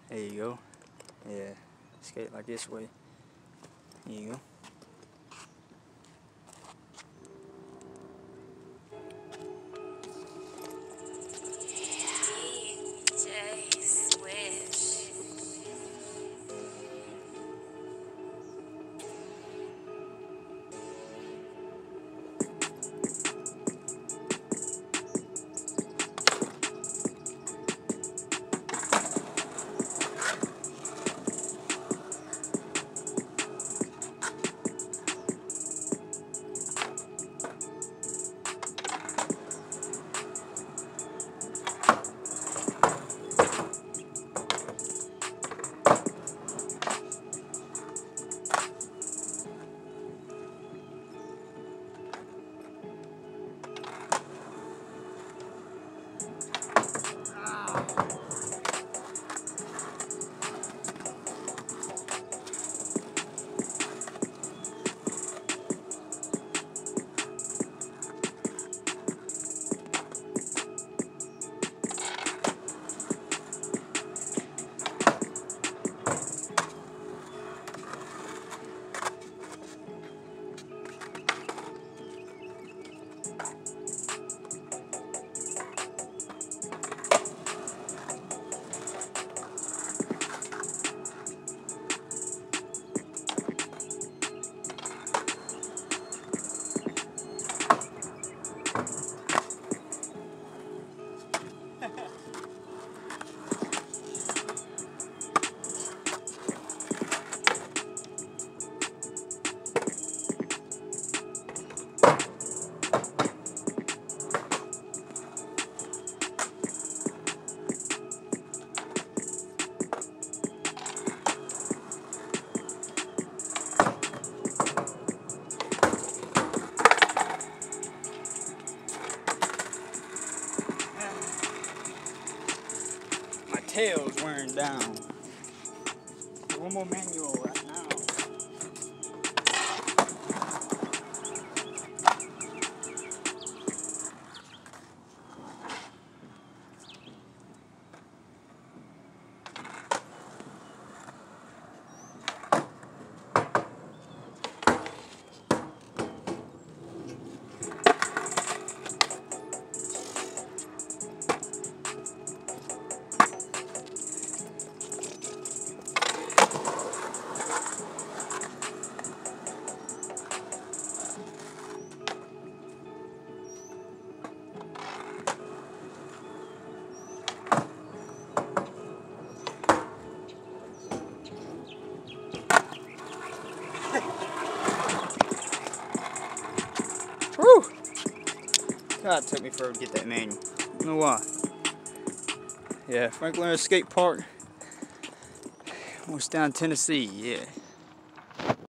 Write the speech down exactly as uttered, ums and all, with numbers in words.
There you go. Yeah, skate like this way. There you go. Tail's wearing down. One more manual right now. Whew! God, it took me forever to get that manual. I don't know why. Yeah, Franklorino Skate Park, Morristown Tennessee, yeah.